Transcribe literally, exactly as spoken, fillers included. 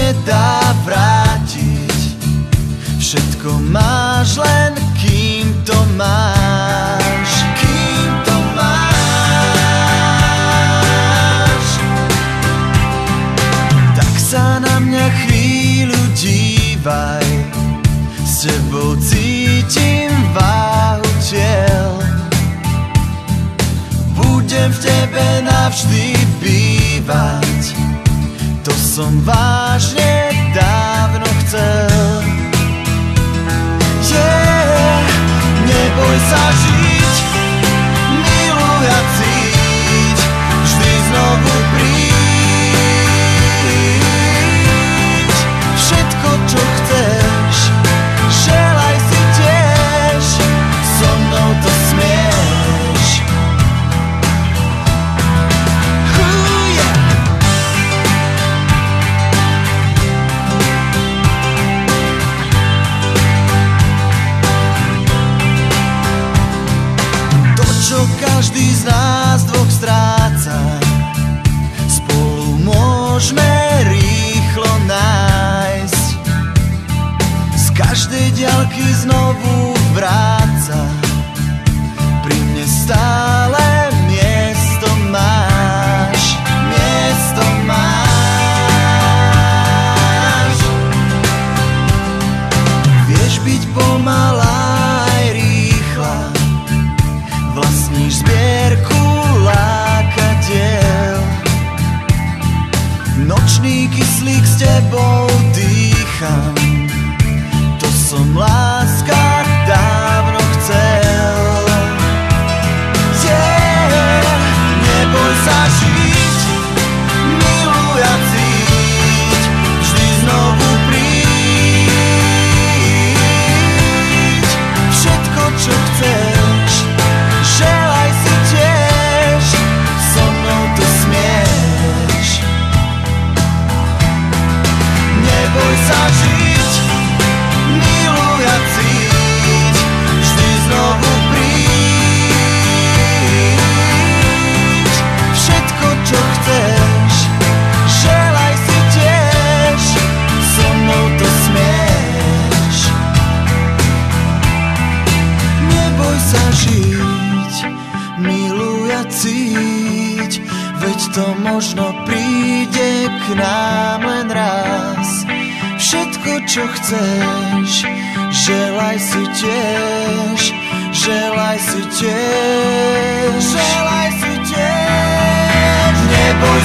nedá vrátiť. Všetko máš len kým to máš, kým to máš. Tak sa na mňa chvíľu dívaj, s tebou cítim váhu tiel. Budem v tebe navždy bývať, to som vážne dávno chcel. Yeah, neboj sa žiť, miluj a cíť, vždy znovu príď. Všetko, čo chceš, želaj si tiež, so mnou to smieš. Ooh, yeah. To, čo každý z nás dvoch stráca, spolu môžeme rýchlo nájsť. Z každej diaľky znovu vráca, pri mne stále miesto máš, miesto máš. Vieš byť pomalá aj rýchla, vlastníš zbierku lákadiel. Nočný kyslík s tebou dýcham, to som láska dávno chcel. Yeah, neboj sa žiť, miluj a cíť, vždy znovu príď. Všetko, čo chceš, želaj si tiež, so mnou to smieš. Neboj sa žiť, miluj a cíť, vždy znovu príď. Všetko, čo chceš, želaj si tiež, so mnou to smieš. Neboj sa žiť, miluj a cíť, veď to možno príde k nám len raz. Všetko, čo chceš, želaj si tiež, želaj si tiež, želaj si tiež. Neboj